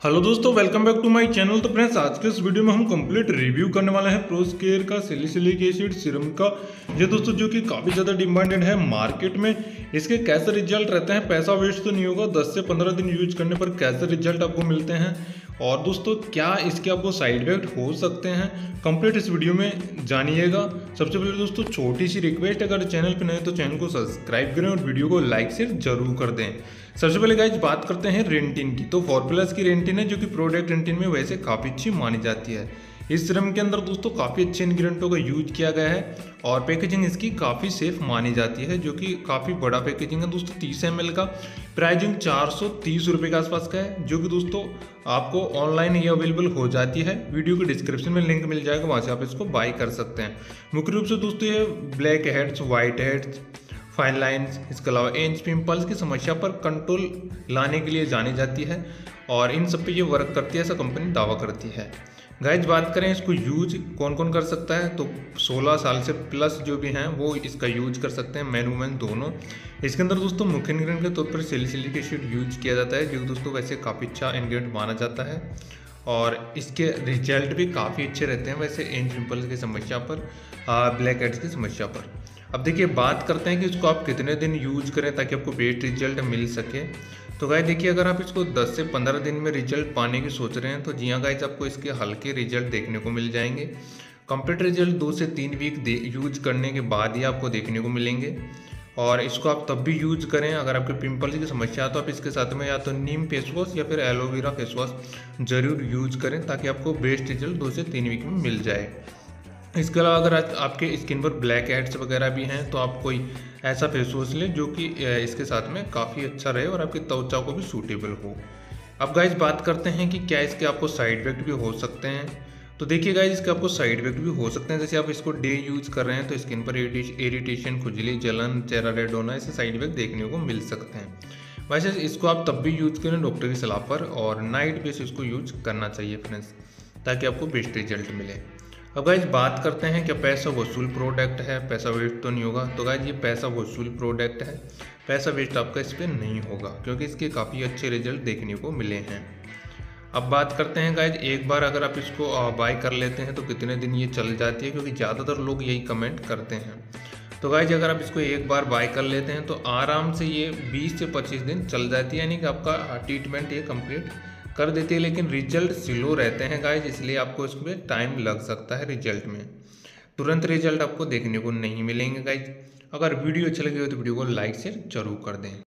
Hello दोस्तों, welcome back to my channel. तो friends, आज के इस वीडियो में हम कंप्लीट रिव्यू करने वाले हैं प्रोस्केयर का सैलिसिलिक एसिड सीरम का। ये दोस्तों जो कि काफ़ी ज़्यादा डिमांडेड है मार्केट में। इसके कैसे रिजल्ट रहते हैं, पैसा वेस्ट तो नहीं होगा, 10 से 15 दिन यूज करने पर कैसे रिजल्ट आपको मिलते हैं, और दोस्तों क्या इसके आपको साइड इफेक्ट हो सकते हैं, कंप्लीट इस वीडियो में जानिएगा। सबसे पहले दोस्तों छोटी सी रिक्वेस्ट, अगर चैनल पर नए तो चैनल को सब्सक्राइब करें और वीडियो को लाइक शेयर जरूर कर दें। सबसे पहले गाइज बात करते हैं रेंटिन की। तो फॉर्प्लस की रेंटिन है जो कि प्रोडक्ट रेंटिन में वैसे काफ़ी अच्छी मानी जाती है। इस सीरम के अंदर दोस्तों काफ़ी अच्छे इंग्रेडिएंटों का यूज किया गया है और पैकेजिंग इसकी काफ़ी सेफ मानी जाती है, जो कि काफ़ी बड़ा पैकेजिंग है दोस्तों। 30 ml का प्राइजिंग 430 रुपये के आसपास का है, जो कि दोस्तों आपको ऑनलाइन ये अवेलेबल हो जाती है। वीडियो के डिस्क्रिप्शन में लिंक मिल जाएगा, वहाँ से आप इसको बाई कर सकते हैं। मुख्य रूप से दोस्तों ये blackheads, whiteheads, fine lines, इसके अलावा एज पिंपल्स की समस्या पर कंट्रोल लाने के लिए जानी जाती है और इन सब पे ये वर्क करती है, ऐसा कंपनी दावा करती है। गाइज बात करें इसको यूज कौन कौन कर सकता है, तो 16 साल से प्लस जो भी हैं वो इसका यूज कर सकते हैं, मैन वुमेन दोनों। इसके अंदर दोस्तों मुख्य इंग्रेडिएंट के तौर पर सैलिसिलिक एसिड यूज किया जाता है, जो दोस्तों वैसे काफ़ी अच्छा इंग्रेडिएंट माना जाता है और इसके रिजल्ट भी काफ़ी अच्छे रहते हैं वैसे एज पिंपल्स की समस्या पर, ब्लैक हेड्स की समस्या पर। अब देखिए बात करते हैं कि इसको आप कितने दिन यूज करें ताकि आपको बेस्ट रिजल्ट मिल सके। तो गाइस देखिए, अगर आप इसको 10 से 15 दिन में रिजल्ट पाने की सोच रहे हैं तो जी हाँ गाइस, आपको इसके हल्के रिजल्ट देखने को मिल जाएंगे। कंप्लीट रिजल्ट 2 से 3 वीक यूज करने के बाद ही आपको देखने को मिलेंगे। और इसको आप तब भी यूज करें अगर आपके पिंपल्स की समस्या है, तो आप इसके साथ में या तो नीम फेस वॉश या फिर एलोवेरा फेस वॉश जरूर यूज करें ताकि आपको बेस्ट रिजल्ट 2 से 3 वीक में मिल जाए। इसके अलावा अगर आपके स्किन पर ब्लैक हेड्स वगैरह भी हैं तो आप कोई ऐसा फेस वॉश लें जो कि इसके साथ में काफ़ी अच्छा रहे और आपकी त्वचा को भी सूटेबल हो। अब गाइज बात करते हैं कि क्या इसके आपको साइड इफेक्ट भी हो सकते हैं। तो देखिए गाइज, इसके आपको साइड इफेक्ट भी हो सकते हैं। जैसे आप इसको डे यूज कर रहे हैं तो स्किन पर इरिटेशन, खुजली, जलन, चेहरा रेड होना, ऐसे साइड इफेक्ट देखने को मिल सकते हैं। वैसे इसको आप तब भी यूज करें डॉक्टर की सलाह पर, और नाइट बेस इसको यूज करना चाहिए फ्रेंड्स, ताकि आपको बेस्ट रिजल्ट मिले। अब गाइज बात करते हैं क्या पैसा वसूल प्रोडक्ट है, पैसा वेस्ट तो नहीं होगा। तो गाइज ये पैसा वसूल प्रोडक्ट है, पैसा वेस्ट आपका इस पर नहीं होगा क्योंकि इसके काफ़ी अच्छे रिजल्ट देखने को मिले हैं। अब बात करते हैं गाइज, एक बार अगर आप इसको बाय कर लेते हैं तो कितने दिन ये चल जाती है, क्योंकि ज़्यादातर लोग यही कमेंट करते हैं। तो गाइज अगर आप इसको एक बार बाय कर लेते हैं तो आराम से ये 20 से 25 दिन चल जाती है, यानी कि आपका ट्रीटमेंट ये कंप्लीट कर देती है। लेकिन रिजल्ट स्लो रहते हैं गाइज, इसलिए आपको इसमें टाइम लग सकता है रिजल्ट में, तुरंत रिजल्ट आपको देखने को नहीं मिलेंगे गाइज। अगर वीडियो अच्छा लगे हो तो वीडियो को लाइक शेयर जरूर कर दें।